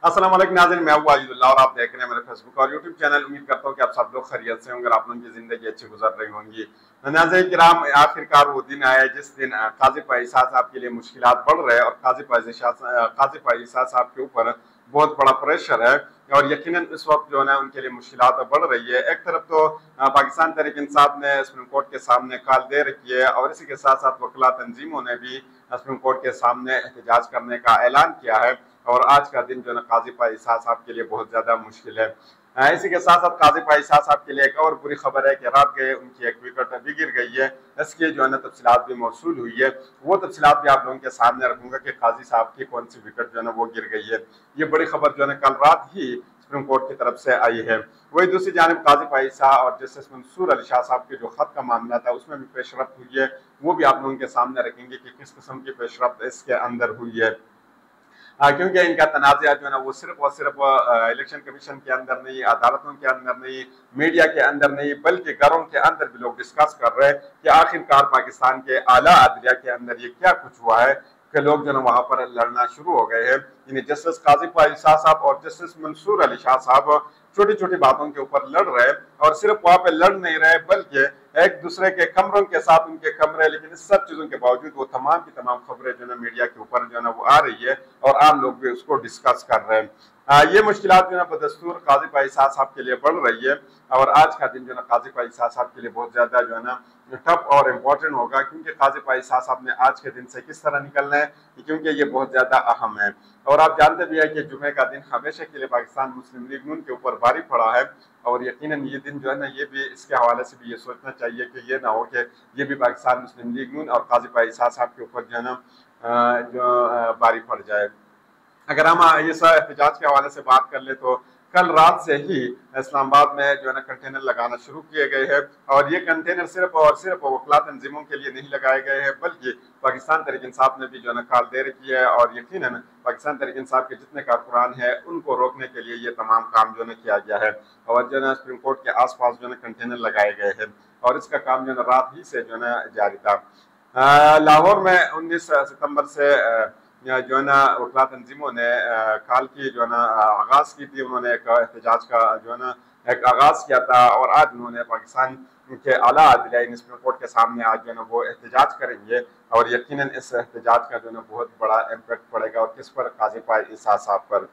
अस्सलाम वालेकुम नाज़रीन, मैं हूं वाजिदुल्लाह और आप देख रहे हैं मेरे फेसबुक और यूट्यूब चैनल। उम्मीद करता हूं कि आप सब लोग खैरियत से होंगे और आप लोगों की जिंदगी अच्छी गुजर रही होंगी। नाज़रीन किराम, आखिरकार वो दिन आया जिस दिन काजी फ़ाइज़ साहब के लिए मुश्किलात बढ़ रहे हैं और काजी फ़ाइज़ साहब के ऊपर बहुत बड़ा प्रेशर है। और यकीनन इस वक्त जो है ना उनके लिए मुश्किलात बढ़ रही है। एक तरफ तो पाकिस्तान तहरीक इंसाफ ने सुप्रीम कोर्ट के सामने कॉल दे रखी है और इसी के साथ साथ वकला तंजीमों ने भी सुप्रीम कोर्ट के सामने एहतजाज करने का ऐलान किया है। और आज का दिन जो है ना काजी फ़ाइज़ साहब के लिए बहुत ज्यादा मुश्किल है। इसी के साथ साथ काजी फ़ाइज़ साहब के लिए एक और बुरी खबर है कि रात गए उनकी एक विकेट भी गिर गई है। इसकी जो है ना तफसीलात भी मौसूल हुई है। वो तफसीलात भी आप लोगों के सामने रखूंगा कि काजी साहब की कौन सी विकेट जो है ना वो गिर गई है। ये बड़ी खबर जो है ना कल रात ही सुप्रीम कोर्ट की तरफ से आई है। वही दूसरी जानिब काजी फ़ाइज़ साहब और जस्टिस मंसूर अली शाह साहब के जो खत का मामला था उसमें भी पेशरफ्त हुई है। वो भी आप लोगों के सामने रखेंगे कि किस किस्म की पेशरफ्त इसके अंदर हुई है। क्योंकि इनका तनाज़ा जो है ना वो सिर्फ और सिर्फ इलेक्शन कमीशन के अंदर नहीं, अदालतों के अंदर नहीं, मीडिया के अंदर नहीं, बल्कि घरों के अंदर भी लोग डिस्कस कर रहे हैं कि आखिरकार पाकिस्तान के आला अदलिया के अंदर ये क्या कुछ हुआ है कि लोग जो है वहां पर लड़ना शुरू हो गए हैं। यानी जस्टिस काजी फ़ाइज़ साहब और जस्टिस मंसूर अली शाह साहब छोटी छोटी बातों के ऊपर लड़ रहे और सिर्फ वहां पे लड़ नहीं रहे बल्कि एक दूसरे के कमरों के साथ उनके कमरे, लेकिन इस सब चीजों के बावजूद वो तमाम की तमाम खबरें जो है मीडिया के ऊपर जो है वो आ रही है और आम लोग भी उसको डिस्कस कर रहे हैं। ये मुश्किलात जो है बदस्तूर काजी फ़ाइज़ साहब के लिए बढ़ रही है और आज का दिन जो है काजी फ़ाइज़ साहब के लिए बहुत ज्यादा जो है ना टफ और इम्पोर्टेंट होगा, क्योंकि काजी फ़ाइज़ साहब ने आज के दिन से किस तरह निकलना है, क्योंकि ये बहुत ज्यादा अहम है। और आप जानते भी है कि जुमे का दिन हमेशा के लिए पाकिस्तान मुस्लिम लीग नून के ऊपर भारी पड़ा है और यकीनन ये दिन जो है ना ये भी इसके हवाले से भी ये सोचना चाहिए कि ये ना हो कि ये भी पाकिस्तान मुस्लिम लीग नून और काजी फ़ाइज़ साहब के ऊपर जो है ना भारी पड़ जाए। अगर हम इस एहतजाज के हवाले से बात कर ले तो कल रात से ही इस्लामाबाद में जो है ना कंटेनर लगाना शुरू किए गए हैं और ये कंटेनर सिर्फ और सिर्फ वकला तंजीमों के लिए नहीं लगाए गए हैं, बल्कि पाकिस्तान तहरीक इंसाफ ने भी जो है ना कॉल दे रखी है और यकीनन पाकिस्तान तहरीक इंसाफ के जितने कारकुनान हैं उनको रोकने के लिए ये तमाम काम जो है किया गया है। और जो है सुप्रीम कोर्ट के आसपास जो है कंटेनर लगाए गए हैं और इसका काम जो है रात ही से जो है जारी था। लाहौर में 19 सितंबर से जो है ना वकला तंजीमों ने काल की जो है ना आगाज की थी। उन्होंने एक एहतजाज का जो है ना एक आगाज किया था और आज उन्होंने पाकिस्तान के आला अदलिया सुप्रीम कोर्ट के सामने आज जो है ना वो एहतजाज करेंगे और यकीनन इस एहतजाज का जो है ना बहुत बड़ा इम्पैक्ट पड़ेगा और किस पर, काजी फ़ाइज़ साहब पर।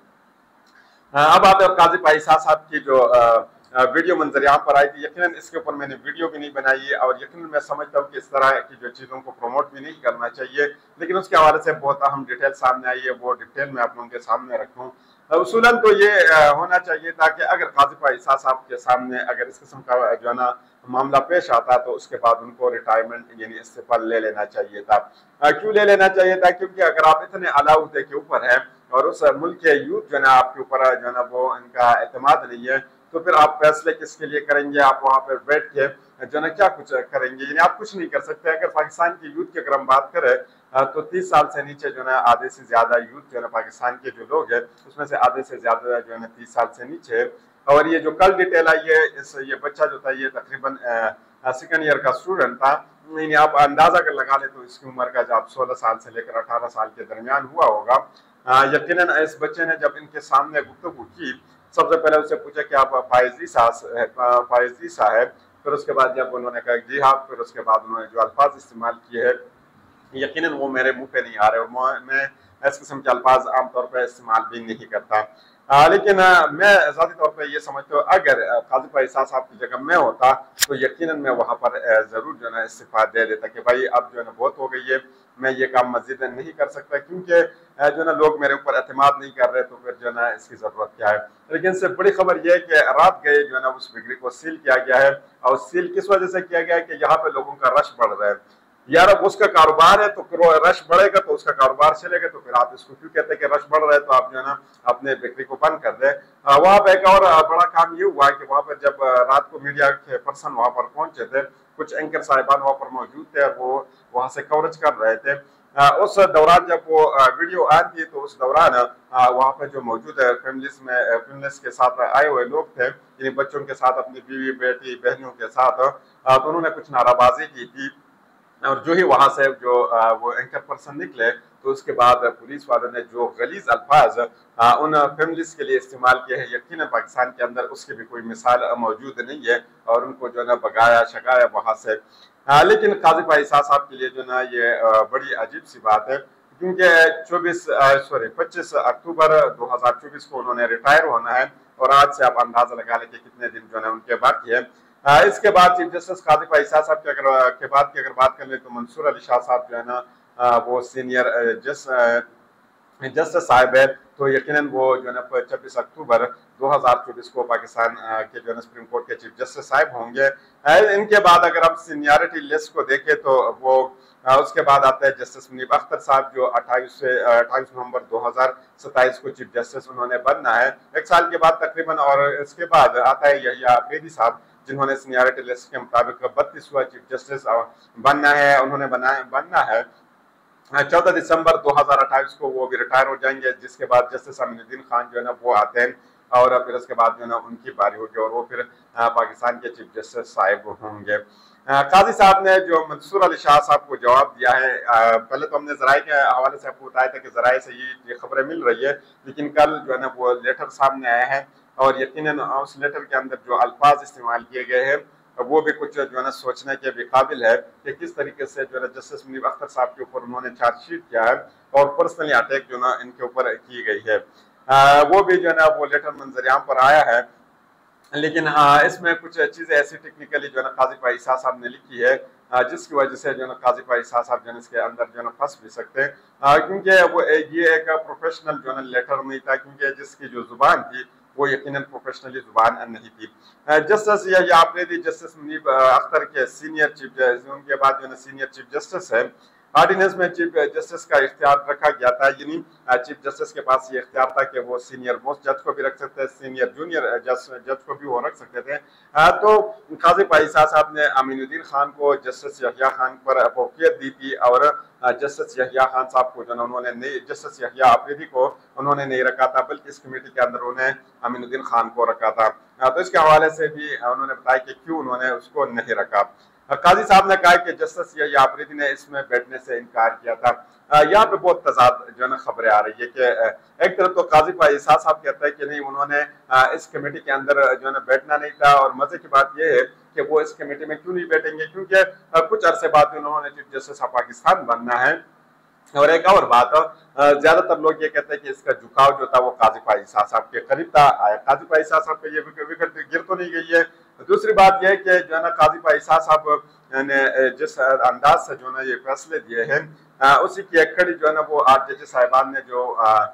अब आते हैं काजी फ़ाइज़ साहब की जो वीडियो मंजर यहाँ पर आई थी। यकीनन इसके ऊपर मैंने वीडियो भी नहीं बनाई है और यकीनन मैं समझता हूँ कि इस तरह की जो चीज़ों को प्रमोट भी नहीं करना चाहिए, लेकिन उसके हवाले से बहुत अहम डिटेल सामने आई है, वो डिटेल मैं आप लोगों के सामने रखूँ। उसूलन तो ये होना चाहिए था कि अगर काजी फ़ाइज़ साहब के सामने अगर इस किस्म का जो है ना मामला पेश आता तो उसके बाद उनको रिटायरमेंट यानी इस्तीफा ले लेना चाहिए था। क्यों ले लेना चाहिए था? क्योंकि अगर आप इतने आला ओहदे के ऊपर हैं और उस मुल्क के यूथ जो है ना आपके ऊपर जो है ना वो इनका एतमाद नहीं है, तो फिर आप फैसले किसके लिए करेंगे? आप वहां पर बैठ के जो है ना क्या कुछ करेंगे? यानी आप कुछ नहीं कर सकते। अगर पाकिस्तान की यूथ की अगर हम बात करें तो 30 साल से नीचे जो है ना आधे से ज्यादा यूथ जो है ना पाकिस्तान के जो लोग हैं उसमें से आधे से ज्यादा जो है ना 30 साल से नीचे है। और ये जो कल डिटेल आई है, ये बच्चा जो था ये तकरीबन सेकेंड ईयर का स्टूडेंट था। यानी आप अंदाजा कर लगा ले तो इसकी उम्र का जब 16 साल से लेकर 18 साल के दरमियान हुआ होगा। यकीनन इस बच्चे ने जब इनके सामने गुफ्तगू की, सबसे पहले उससे पूछा कि आप फ़ाइज़ी साहब, फिर उसके बाद जब उन्होंने कहा जी हाँ, फिर उसके बाद उन्होंने जो अल्फाज इस्तेमाल किए हैं यकीनन वो मेरे मुंह पे नहीं आ रहे और मैं इस किस्म के अल्फाज आमतौर पर इस्तेमाल भी नहीं करता। लेकिन मैं ज़ाती तौर पर यह समझता हूँ अगर काजी फ़ाइज़ साहब की जगह मैं होता तो यकीनन मैं वहाँ पर ज़रूर जो है ना इस्तीफा दे देता कि भाई अब जो है ना बहुत हो गई है, मैं ये काम मस्जिद नहीं कर सकता, क्योंकि जो है ना लोग मेरे ऊपर एतमाद नहीं कर रहे, तो फिर जो है ना इसकी ज़रूरत क्या है। लेकिन इससे बड़ी खबर यह है कि रात गए जो है ना उस डिग्री को सील किया गया है और सील किस वजह से किया गया है कि यहाँ पे लोगों का रश बढ़ रहा है। यार अब उसका कारोबार है तो फिर रश बढ़ेगा तो उसका कारोबार चलेगा, तो फिर आप इसको क्यों कहते हैं कि रश बढ़ रहा है तो आप जो है ना अपने बेकरी को बंद कर दे। वहां पर एक और बड़ा काम ये हुआ है कि वहां पर जब रात को मीडिया के पर्सन वहां पर पहुंचे थे, कुछ एंकर साहिबान वहां पर मौजूद थे और वो वहां से कवरेज कर रहे थे। उस दौरान जब वो वीडियो आ रही थी तो उस दौरान वहां पर जो मौजूद है फैमिलीज के साथ आए हुए लोग थे, यानी बच्चों के साथ, अपनी बीवी बेटी बहनों के साथ, तो उन्होंने कुछ नाराबाजी की थी। और जो ही वहां से जो वो एंकर पर्सन निकले तो उसके बाद पुलिस वालों ने जो गलीज अल्फाज उन फैमिलीज के लिए इस्तेमाल किए हैं, यकीनन पाकिस्तान के अंदर उसकी भी कोई मिसाल मौजूद नहीं है, और उनको जो है ना भगाया शगाया वहां से। लेकिन काजी फाइज साहब के लिए जो ना ये बड़ी अजीब सी बात है, क्योंकि 25 अक्टूबर 2024 को उन्होंने रिटायर होना है, और आज से आप अंदाजा लगा लें कि कितने दिन जो है उनके बाकी है। इसके बाद चीफ जस्टिस काजी फाइज साहब की अगर बात कर ले तो मंसूर अली शाह साहब जो है ना वो सीनियर जस्टिस साहब है, तो यकीनन वो जो है ना 26 अक्टूबर 2024 को पाकिस्तान के जो है सुप्रीम कोर्ट के चीफ जस्टिस साहब होंगे। इनके बाद अगर हम सीनियरिटी लिस्ट को देखें तो वो उसके बाद आता है जस्टिस मुनीब अख्तर साहब, जो 28 नवंबर 2027 को चीफ जस्टिस उन्होंने बनना है, एक साल के बाद तकरीबन। और इसके बाद आता है यहिया अफरीदी साहब, जिन्होंने सीनियरिटी लिस्ट के मुताबिक 32वां चीफ जस्टिस बनना है, उन्होंने बनना है 14 दिसंबर 2028 को वो भी रिटायर हो जाएंगे, जिसके बाद जस्टिस अमीनुद्दीन खान जो है ना वो आते हैं, और फिर उसके बाद जो है ना उनकी बारी होगी, और वो फिर पाकिस्तान के चीफ जस्टिस साहिब होंगे। काजी साहब ने जो मंसूर अली शाह साहब को जवाब दिया है, पहले तो हमने जराये के हवाले से आपको बताया था कि जराये से ये खबरें मिल रही है, लेकिन कल जो है ना वो लेटर सामने आया है, और यकीनन उस लेटर के अंदर जो अल्फाज इस्तेमाल किए गए हैं वो भी कुछ जो है ना सोचने के भी काबिल है कि किस तरीके से जो है जस्टिस मुनीब अख्तर साहब के ऊपर उन्होंने चार्जशीट किया है, और पर्सनली अटैक जो ना इनके ऊपर की गई है। वो भी जो है ना वो लेटर मंजरियाम पर आया है, लेकिन इसमें कुछ चीजें ऐसी टेक्निकली जो है ना काजी फाइज साहब ने लिखी है, जिसकी वजह से जो है ना काजी फाइज साहब जो है इसके अंदर जो है ना फंस भी सकते हैं, क्योंकि वो ये एक प्रोफेशनल जो है ना लेटर नहीं था, क्योंकि जिसकी जो जुबान थी वो यकीनन प्रोफेशनली जुबान नहीं थी। जस्टिस या आपने जस्टिस मुनीब अख्तर के सीनियर चीफ उनके बाद जो है सीनियर चीफ जस्टिस है, ऑर्डिनेंस में चीफ जस्टिस का इख्तियार रखा गया था, यानी चीफ जस्टिस के पास ये इख्तियार था कि वो सीनियर मोस्ट जज को भी रख सकते हैं, सीनियर जूनियर जज को भी वो रख सकते थे। तो काजी फाइज साहब ने अमीनुद्दीन खान को जस्टिस यहिया खान पर फौकियत दी थी, और जस्टिस यहिया खान साहब को जो ना उन्होंने नहीं, जस्टिस यहिया अफरीदी को उन्होंने नहीं रखा था, बल्कि इस कमेटी के अंदर उन्होंने अमीनुद्दीन खान को रखा था। तो इसके हवाले से भी उन्होंने बताया कि क्यों उन्होंने उसको नहीं रखा। काजी साहब ने कहा कि जस्टिस यहिया अफरीदी ने इसमें बैठने से इनकार किया था। यहाँ पे बहुत तजाद जो है ना खबरें आ रही है कि एक तरफ तो काजी फाइज साहब कहता है कि नहीं, उन्होंने इस कमेटी के अंदर जो है ना बैठना नहीं था, और मजे की बात यह है कि वो इस कमेटी में क्यों नहीं बैठेंगे, क्योंकि कुछ अरसे बाद उन्होंने चीफ जस्टिस ऑफ पाकिस्तान बनना है। और एक और बात, ज्यादातर लोग ये कहते हैं कि इसका झुकाव जो था वो काजी फाइज साहब के करीब था, काजी फाइज साहब पे ये विकेट गिर तो नहीं गई है। दूसरी बात यह है कि जो है ना काजी फाइज साहब ने जिस अंदाज से जो है ये फैसले दिए हैं, उसी की एक कड़ी जो है ना वो 8 जजेस साहिबान ने जो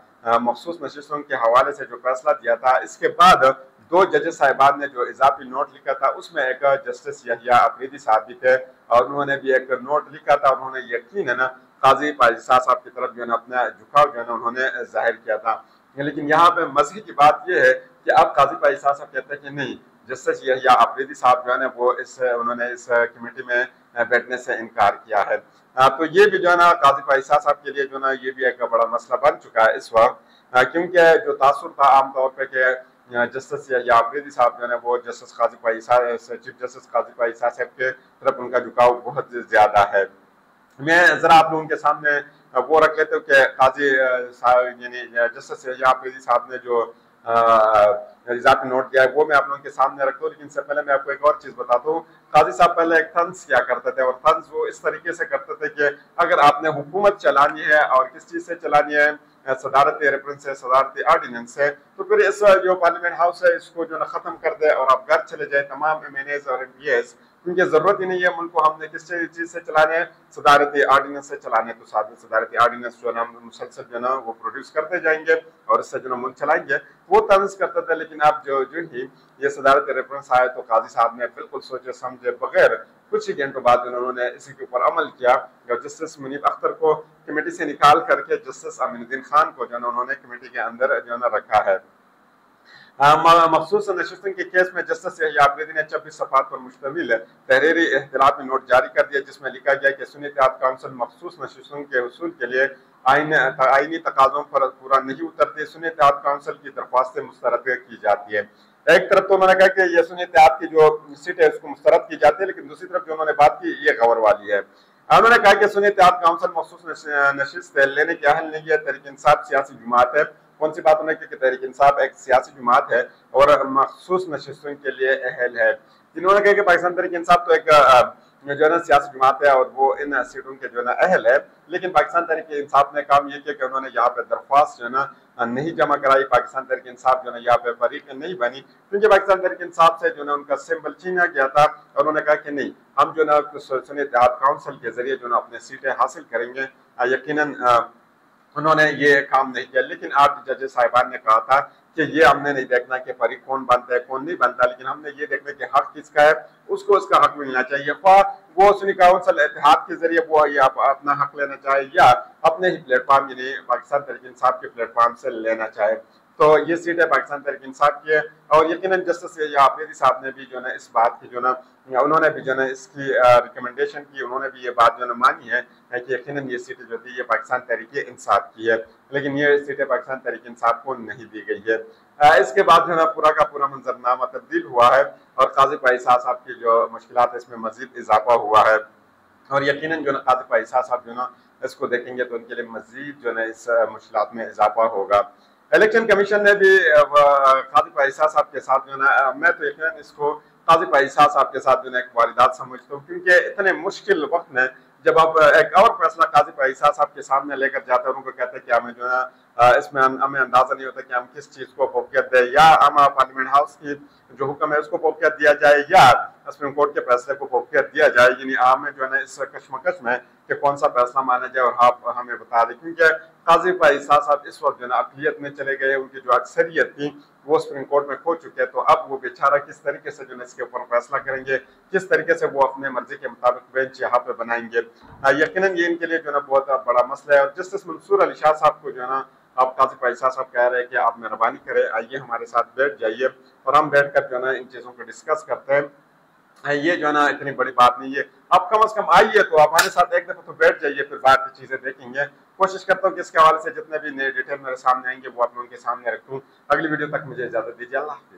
मखसूस नशिस्तों के हवाले से जो फैसला दिया था, इसके बाद 2 जजेस साहिबान ने जो इजाफी नोट लिखा था, उसमें एक जस्टिस यहिया अफरीदी साहब भी थे, और उन्होंने भी एक नोट लिखा था, उन्होंने यकीन है ना काजी फाइज साहब की तरफ जो है ना अपना झुकाव जो है ना उन्होंने जाहिर किया था। लेकिन यहाँ पे मजे की बात यह है कि अब काजी फाइज साहब कहते हैं कि नहीं, जस्टिस यहिया अफरीदी साहब जो है ना वो उन्होंने इस कमेटी में बैठने से इनकार किया है। तो ये भी जो है ना काजी फाइज साहब के लिए जो है ना ये भी एक बड़ा मसला बन चुका है इस वक्त, क्योंकि जो तासुर था आमतौर पर कि जस्टिस यहिया अफरीदी साहब जो है ना वो justice Qazi Faez chief justice Qazi Faez साहब के तरफ उनका झुकाव बहुत ज्यादा है। मैं जरा आप लोगों के सामने वो रख लेते हो कि काजी साहब यानी जस्टिस यहिया अफरीदी साहब ने जो इजाफी नोट दिया है वो मैं आप लोगों के सामने रख दूं, लेकिन इससे पहले मैं आपको एक और चीज बताता हूँ। काजी साहब पहले एक तंज किया करते थे, और तंज वो इस तरीके से करते थे कि अगर आपने हुकूमत चलानी है, और किस चीज से चलानी है, सदारती रेफरेंस है, सदारती ऑर्डिनेंस है, तो फिर इस जो पार्लियामेंट हाउस है इसको जो ना खत्म कर दे और आप घर चले जाए तमाम MNAs और MPs, क्योंकि जरूरत ही नहीं है मुल्क को हमने किस चीज से चलाने हैं, सदारती ऑर्डिनेंस से चलाने। तो साथ में सदारती ऑर्डिनेंस जो है ना मुसलसल जो है ना वो प्रोड्यूस करते जाएंगे और इससे जो ना मुल्क चलाएंगे, वो तंज करते थे। लेकिन अब जो ही ये सदारती रेफरेंस आया तो काजी साहब ने बिल्कुल सोचे समझे बगैर कुछ ही घंटों बाद उन्होंने इसी के ऊपर अमल किया, और जस्टिस मुनीब अख्तर को कमेटी से निकाल करके जस्टिस अमीनुद्दीन खान को जो है उन्होंने कमेटी के अंदर जो है रखा है। मखसूस नशिस्तों के केस में जस्टिस यहिया अफरीदी ने 26 सफ़ात पर मुश्तमिल तहरीरी इख्तिलाफी नोट जारी कर दिया, जिसमें लिखा गया कि सुन्नी इत्तेहाद काउंसिल मखसूस नशिस्तों के उसूल के लिए आईनी तकाज़ों पर पूरा नहीं उतरती, सुन्नी इत्तेहाद काउंसिल की दरख्वास्तें मुस्तरद की जाती है। एक तरफ तो उन्होंने कहा कि ये सुन्नी इत्तेहाद की जो सीट है उसको मुस्तरद की जाती है, लेकिन दूसरी तरफ जो उन्होंने बात की ये गौर वाली है। उन्होंने कहा कि सुन्नी इत्तेहाद काउंसिल मखसूस नशिस्त लेने के अहल नहीं है, तहरीक इंसाफ सियासी जमात है। कौन सी बात उन्होंने की कि तहरीक इंसाफ एक सियासी जमात है और मखसूस नशिस्तों के लिए अहल है। जिन्होंने कहा कि पाकिस्तान तहरीक इंसाफ तो एक जो है ना सियासी जमात है और वो इन सीटों के जो है ना अहल है, लेकिन पाकिस्तान तहरीक इंसाफ ने काम ये किया कि उन्होंने यहाँ पे दरख्वास्त जो है ना नहीं जमा कराई। पाकिस्तान तहरीक इंसाफ जो है यहाँ पे फरीक नहीं बनी, क्योंकि पाकिस्तान तहरीक इंसाफ से जो है उनका सिंबल छीना गया था और उन्होंने कहा कि नहीं, हम जो है ना सुन्नी इत्तेहाद काउंसिल के जरिए जो है अपने सीटें हासिल करेंगे। यकीनन उन्होंने ये काम नहीं किया। लेकिन आज जज साहिबान ने कहा था कि ये हमने नहीं देखना कि फरीक कौन बनता है कौन नहीं बनता, लेकिन हमने ये देखना कि हक किसका है, उसको उसका हक मिलना चाहिए। वो सुन्नी काउंसिल इत्तेहाद के जरिए वो ये अपना हक लेना चाहे या अपने ही प्लेटफॉर्म यानी पाकिस्तान तहरीक इंसाफ के प्लेटफॉर्म से लेना चाहे। तो ये सीट है पाकिस्तान तहरीक इंसाफ की है और यकीनन जस्टिस आफरीदी साहब ने भी जो है इस बात की जो है उन्होंने भी जो है इसकी रिकमेंडेशन की, उन्होंने भी ये बात जो है मानी है कि यकीनन ये सीटें जो थी ये पाकिस्तान तहरीक इंसाफ की है, लेकिन ये सीटें पाकिस्तान तहरीक इंसाफ को नहीं दी गई है। इसके बाद जो है पूरा का पूरा मंजरनामा तब्दील हुआ है और काजी फाइज साहब की जो मुश्किलात है इसमें मजीद इजाफा हुआ है और यकीनन जो है काजी फाइज साहब जो है इसको देखेंगे तो उनके लिए मजीद जो है इस मुश्किलात में इजाफा होगा। इलेक्शन कमीशन ने भी काजी फाइज साहब के साथ जो है मैं तो यकीनन इसको काजी फाइज साहब के साथ जो है एक वारदात समझता हूँ, क्योंकि इतने मुश्किल वक्त में जब आप एक और फैसला काजी फाइज साहब के सामने लेकर जाते हैं, उनको कहते हैं कि हमें जो है इसमें हमें अंदाजा नहीं होता कि हम किस चीज को फौकियत दें, या हम पार्लियामेंट हाउस की जो हुक्म है उसको फौकियत दिया जाए या सुप्रीम कोर्ट के फैसले को फौकियत दिया जाए। यानी हमें जो है ना इस कशमकश में कि कौन सा फैसला माना जाए और आप हमें बता दें, क्योंकि काजी फाइज साहब इस वक्त जो है अक़लियत में चले गए, उनकी जो अक्सरियत थी वो सुप्रीम कोर्ट में खो चुके हैं। तो अब वो बेचारा किस तरीके से जो है इसके ऊपर फैसला करेंगे, किस तरीके से वो अपने मर्जी के मुताबिक बेंच यहाँ पे बनाएंगे, यकीनन ये इनके लिए जो है बहुत बड़ा मसला है। और जस्टिस मंसूर अली शाह साहब को जो है ना आप काजी फाइज साहब कह रहे हैं कि आप मेहरबानी करें, आइए हमारे साथ बैठ जाइए और हम बैठ कर जो है ना इन चीजों को डिस्कस करते हैं। ये जो है ना इतनी बड़ी बात नहीं है, आप कम से कम आइए तो आप हमारे साथ एक दफा तो बैठ जाइए, फिर बात की चीजें देखेंगे। कोशिश करता हूँ कि इसके हवाले से जितने भी नए डिटेल मेरे सामने आएंगे वो आप लोगों के सामने रखूँ। अगली वीडियो तक मुझे इजाजत दीजिए। अल्लाह हाफिज़।